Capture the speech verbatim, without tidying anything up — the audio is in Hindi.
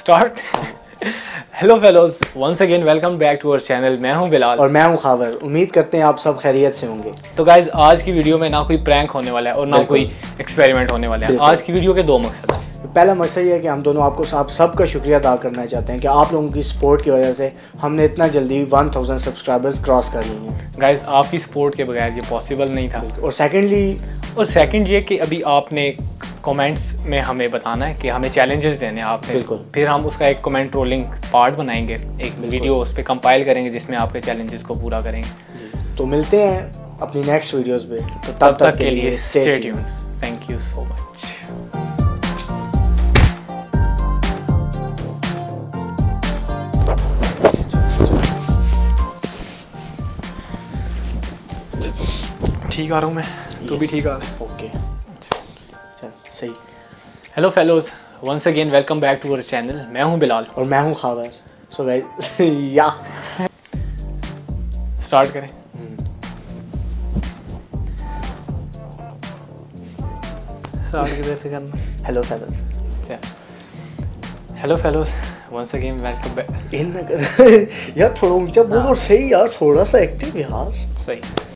Start. Hello fellows, once again welcome back to our channel. मैं हूं बिलाल और मैं हूं खावर। उम्मीद करते हैं आप सब खैरियत से होंगे। तो गाइज आज की वीडियो में ना कोई प्रैंक होने वाला है और ना कोई एक्सपेरिमेंट होने वाला है। आज की वीडियो के दो मकसद हैं। पहला मकसद ये है कि हम दोनों आपको आप सबका शुक्रिया अदा करना चाहते हैं कि आप लोगों की सपोर्ट की वजह से हमने इतना जल्दी वन थाउजेंड सब्सक्राइबर्स क्रॉस कर लिए हैं। गाइज आपकी सपोर्ट के बगैर ये पॉसिबल नहीं था। और सेकेंडली और सेकंड ये कि अभी आपने कमेंट्स में हमें बताना है कि हमें चैलेंजेस देने हैं आपने। बिल्कुल। फिर हम उसका एक कमेंट रोलिंग पार्ट बनाएंगे, एक वीडियो उस पर कंपाइल करेंगे जिसमें आपके चैलेंजेस को पूरा करेंगे। तो मिलते हैं अपनी नेक्स्ट वीडियोस पे। तो तब तक के लिए stay tuned. Thank you so much. ठीक आ रहा हूँ मैं, तू भी ठीक आ रहा है? ओके चल सही। Hello fellows, once again welcome back to our channel. मैं हूँ बिलाल और मैं हूँ खावर। सो गाइस या स्टार्ट करें। स्टार्ट किधर से करना? Hello fellows. अच्छा, hello fellows, once again welcome back. इन यार थोड़ा ऊंचा बोल और सही यार, थोड़ा सा एक्टिव यार। सही।